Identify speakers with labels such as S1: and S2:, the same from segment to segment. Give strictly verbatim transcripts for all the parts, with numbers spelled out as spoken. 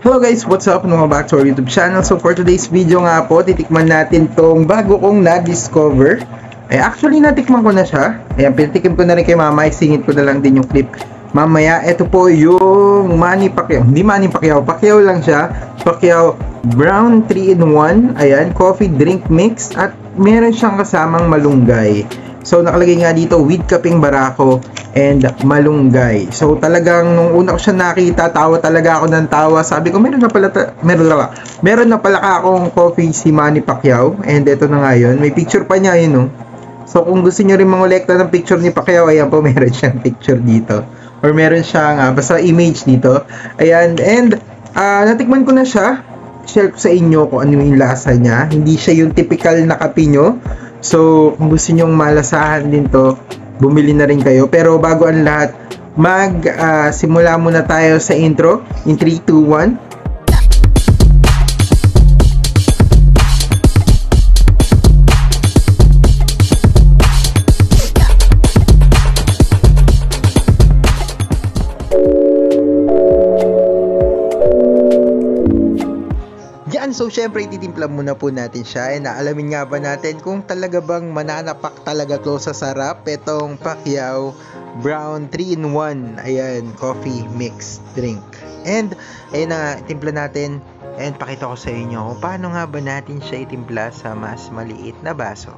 S1: Hello guys, what's up? Welcome back to our YouTube channel. So for today's video nga po, titikman natin tong bago kong na-discover. Ay actually natikman ko na siya. Ayan, pinatikim ko na rin kay mama. Isingit ko na lang din yung clip mamaya. Ito po yung Manny Pacquiao. Hindi Manny Pacquiao, Pacquiao lang siya. Pacquiao Brown three in one. Ayan, coffee drink mix. At meron siyang kasamang malunggay. So nakalagay nga dito with kaping barako and malunggay. So talagang nung una ko siya nakita, tawa talaga ako ng tawa. Sabi ko meron na pala meron na, meron na pala akong coffee si Manny Pacquiao, and ito na nga yun. May picture pa niya yun, no? So kung gusto niyo rin mangolekta ng picture ni Pacquiao, ayan po, meron siyang picture dito. Or meron siyang uh, basta image dito. Ayan, and uh, natikman ko na siya. Share ko sa inyo kung ano yung lasa niya. Hindi siya yung typical na kape nyo. So kung gusto nyong malasahan din to, bumili na rin kayo. Pero bago ang lahat, mag uh, simula muna tayo sa intro in three, two, one. So syempre ititimpla muna po natin siya, and alamin nga ba natin kung talaga bang mananapak talaga to sa sarap itong Pacquiao Brown three in one, ayan, coffee mix drink. And ayun na, itimpla natin, and pakita ko sa inyo kung paano nga ba natin siya itimpla sa mas maliit na baso.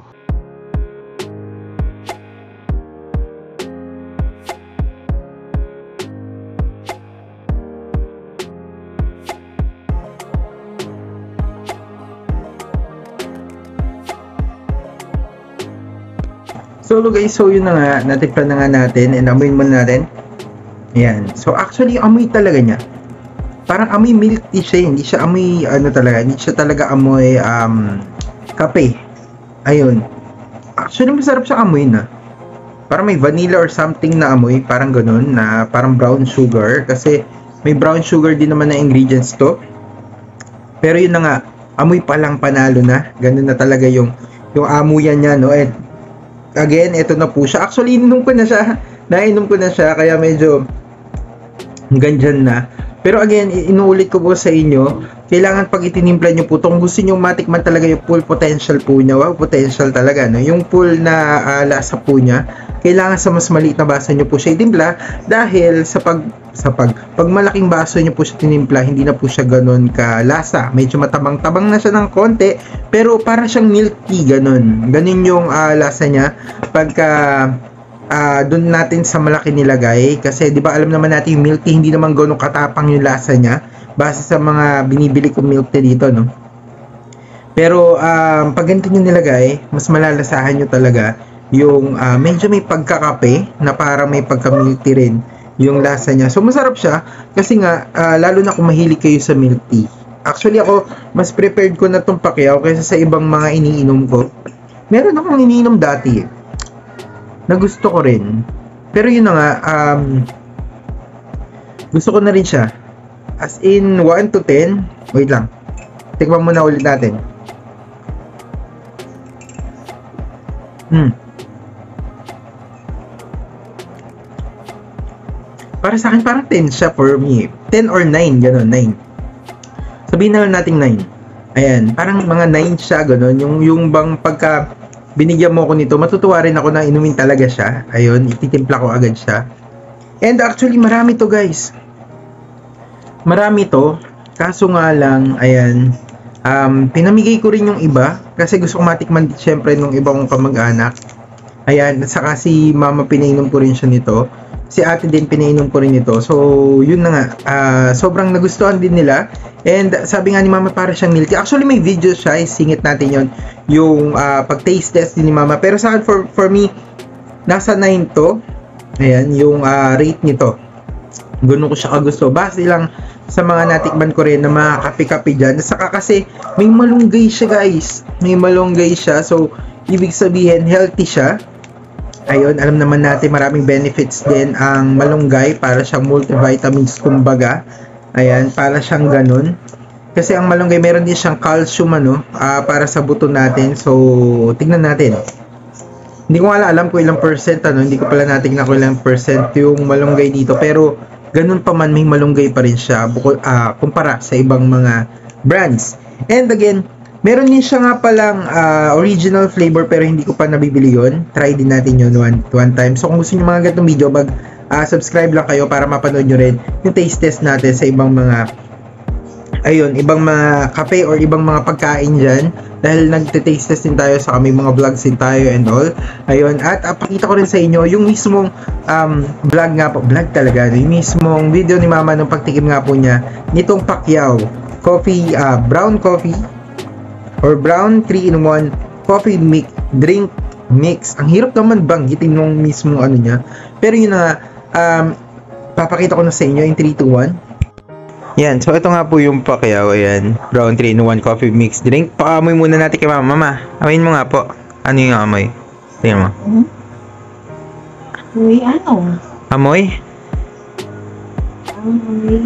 S1: So guys, so yun na nga, natimpla na nga natin, and amoyin muna natin. Ayan, so actually amoy talaga niya. Parang amoy milk tea siya, hindi siya amoy ano talaga, hindi siya talaga amoy um, kape. Ayun, actually masarap siya amoy na. Parang may vanilla or something na amoy, parang ganun, na parang brown sugar. Kasi may brown sugar din naman na ingredients to. Pero yun na nga, amoy pa lang panalo na. Ganun na talaga yung, yung amoyan niya, no? And again, ito na po siya. Actually, inom ko na siya. Nainom ko na siya, kaya medyo ganyan na. Pero again, inuulit ko po sa inyo, kailangan pag itinimpla nyo po, kung gusto nyo matikman talaga yung full potential po niya, wow, potential talaga, no? Yung full na uh, lasa po niya, kailangan sa mas maliit na baso nyo po siya itimpla, dahil sa pag, sa pag, pag malaking baso nyo po siya tinimpla, hindi na po siya ganun ka lasa. Medyo matabang-tabang na siya ng konti, pero parang siyang milk tea, ganun. Ganun yung uh, lasa niya, pagka uh, dun natin sa malaki nilagay, kasi di ba alam naman natin yung milk tea, hindi naman ganun katapang yung lasa niya, base sa mga binibili kong milk tea dito, no? Pero um, pag ganito nyo nilagay, mas malalasahan nyo talaga yung uh, medyo may pagkakape na parang may pagka-milk tea rin yung lasa niya. So masarap siya kasi nga uh, lalo na kung mahilig kayo sa milk tea. Actually ako, mas prepared ko na tong Pacquiao kaysa sa ibang mga iniinom ko. Meron akong iniinom dati na gusto ko rin. Pero yun na nga, um, gusto ko na rin siya. As in one to ten. Wait lang, tikman muna ulit natin. Hmm Para sa akin, parang ten siya for me. ten or nine, gano'n, nine. Sabihin na lang natin nine. Ayan, parang mga nine siya, gano'n. Yung, yung bang pagka binigyan mo ko nito, matutuwa rin ako na inumin talaga siya. Ayun, ititimpla ko agad siya. And actually, marami to guys. Marami to. Kaso nga lang, ayan, um, pinamigay ko rin yung iba. Kasi gusto ko matikman, syempre, nung iba kong kamag-anak. Ayan, at saka si mama pinainom ko rin siya nito. Si ate din pinainom ko rin ito. So yun na nga, uh, sobrang nagustuhan din nila. And sabi nga ni mama, para siyang milk tea. Actually may video siya, isingit natin yon, yung uh, pag taste test din ni mama. Pero sa akin, for, for me, nasa nine to. Ayan, yung uh, rate nito. Ganun ko siya kagusto. Base lang sa mga natikman ko rin na mga kape-kape dyan. Saka kasi may malunggay siya guys. May malunggay siya. So ibig sabihin healthy siya. Ayun, alam naman natin maraming benefits din ang malunggay, para siyang multivitamins kumbaga. Ayan, para siyang ganun. Kasi ang malunggay meron din siyang calcium ano, uh, para sa buto natin. So, tignan natin. Hindi ko nga alam kung ilang percent ano, hindi ko pala natin na kung ilang percent yung malunggay dito, pero ganun pa man may malunggay pa rin siya bukod, uh, kumpara sa ibang mga brands. And again, meron din siya nga palang uh, original flavor pero hindi ko pa nabibili yun. Try din natin yun one, one time. So kung gusto nyo mga ganitong video, mag uh, subscribe lang kayo para mapanood nyo rin yung taste test natin sa ibang mga ayun, ibang mga kape or ibang mga pagkain dyan. Dahil nagte-taste test din tayo sa kami mga vlogs din tayo and all. Ayun, at uh, pakita ko rin sa inyo yung mismong um, vlog nga po, vlog talaga, yung mismong video ni Mama nung pagtikim nga po niya nitong Pacquiao coffee, uh, brown coffee or brown three in one coffee mix, drink mix. Ang hirap naman banggitin nung mismong ano niya. Pero yun na, um, papakita ko na sa inyo in three, two, one. Yan, so ito nga po yung Pacquiao, ayan, brown three in one coffee mix drink. Paamoy muna natin kay Mama. Mama, amoyin mo nga po. Ano yung amoy? Tingnan mo.
S2: Amoy ano?
S1: Amoy?
S2: Amoy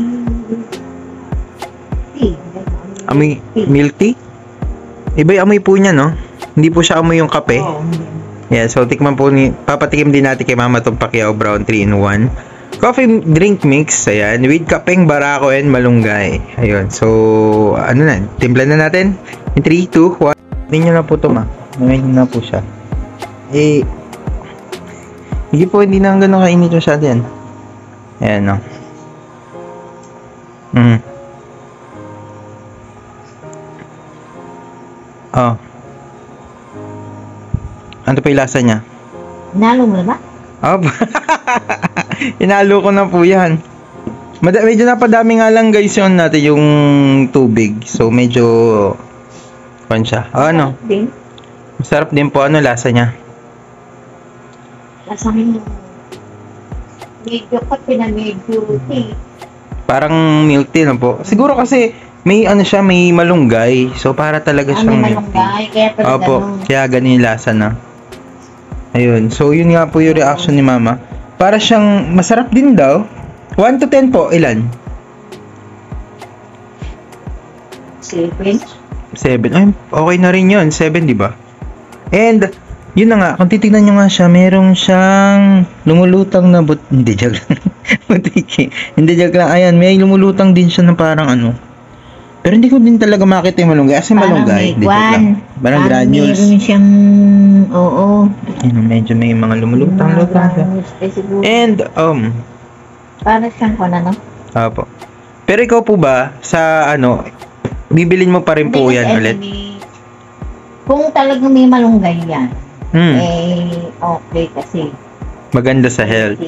S2: tea.
S1: Amoy milk tea? Iba yung amoy po niya, no? Hindi po siya amoy yung kape.
S2: Oo.
S1: Yeah, so tikman po ni, papatikim din natin kay Mama itong Pacquiao brown three in one coffee drink mix, ayan, with kapeng, barako, and malunggay. Ayun, so, ano na, timplan na natin. In three, two, one. Hindi nyo na po ito, ma. Ngayon na po siya. Eh, hindi po, hindi na gano'n kainit yung siya din. Ayan, no. Mm. Oh. Ano pa yung lasa niya?
S2: Nalo mo na ba?
S1: Oh, inalo ko na po yan. Mad- medyo napadami nga lang guys yun natin yung tubig. So medyo pan siya. Oh, ano?
S2: Din.
S1: Masarap din po. Ano lasa niya?
S2: Lasang medyo kape na medyo tea.
S1: Parang milk tea na po. Siguro kasi may ano siya, may malunggay. So para talaga
S2: Ah,
S1: siyang
S2: may
S1: milk tea.
S2: malunggay. Kaya pala
S1: Opo,
S2: ganun.
S1: kaya ganun yung lasa na. Ayun. So yun nga po yung reaction ni Mama. Para siyang masarap din daw. one to ten po, ilan?
S2: Seven.
S1: seven. Ay, okay na rin yun. seven, di ba? And, yun na nga, kung titignan nyo nga siya, merong siyang lumulutang na but... Hindi, joke lang. Butiki. Hindi, joke lang. Ayan, may lumulutang din siya na parang ano. Pero hindi ko din talaga makita yung malunggay. Kasi malunggay. Hindi, joke lang. Parang granules.
S2: Meron siyang... Oo.
S1: Ayun, medyo may mga lumulutang-lutang siya. And, um...
S2: Para siyang kung ano?
S1: Apo. Pero ikaw po ba, sa ano, bibilin mo pa rin po
S2: Hindi,
S1: yan
S2: kasi
S1: ulit?
S2: may- Kung talagang may malunggay yan,
S1: Hmm,
S2: eh, okay kasi.
S1: maganda sa health.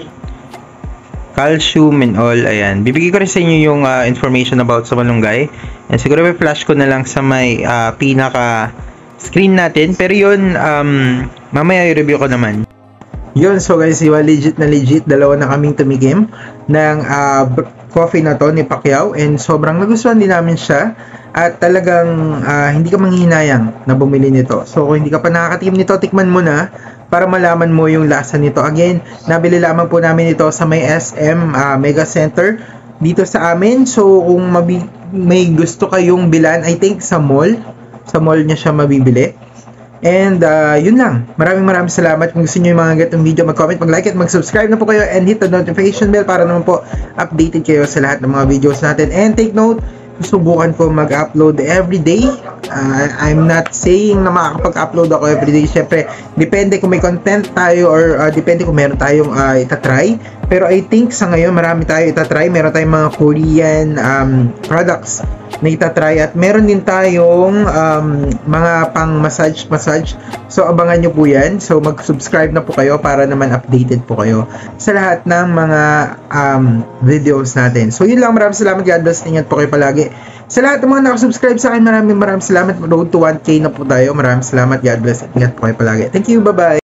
S1: Calcium and all, ayan. Bibigay ko rin sa inyo yung ah, information about sa malunggay. And siguro may flash ko na lang sa may ah, pinaka screen natin. Pero yun, um, mamaya i-review ko naman. Yun, so guys, iwa legit na legit. Dalawa na kaming tumigim ng ah, b- coffee na to ni Pacquiao. And sobrang nagustuhan din namin siya. At talagang ah, hindi ka manghihinayang na bumili nito. So kung hindi ka pa nakakatikim nito, tikman mo na para malaman mo yung lasa nito. Again, nabili lamang po namin ito sa may S M ah, Mega Center dito sa amin. So kung mabi- may gusto kayong bilan, I think sa mall, sa mall niya siya mabibili. And uh, yun lang. Maraming maraming salamat. Kung gusto niyo yung mga ganitong video, mag-comment, mag-like at mag-subscribe na po kayo and hit the notification bell para naman po updated kayo sa lahat ng mga videos natin. And take note, susubukan ko mag-upload everyday. Uh, I'm not saying na makakapag-upload ako everyday. Siyempre, depende kung may content tayo or uh, depende kung meron tayong uh, itatry. Pero I think sa ngayon, marami tayo itatry. Meron tayong mga Korean um, products na itatry. At meron din tayong um, mga pang-massage-massage. So, abangan nyo po yan. So, mag-subscribe na po kayo para naman updated po kayo sa lahat ng mga um, videos natin. So, yun lang. Maraming salamat. God bless. Ingat po kayo palagi. Sa lahat ng mga nakasubscribe sa akin, maraming maraming salamat. Road to one K na po tayo. Maraming salamat. God bless. Ingat po kayo palagi. Thank you. Bye-bye.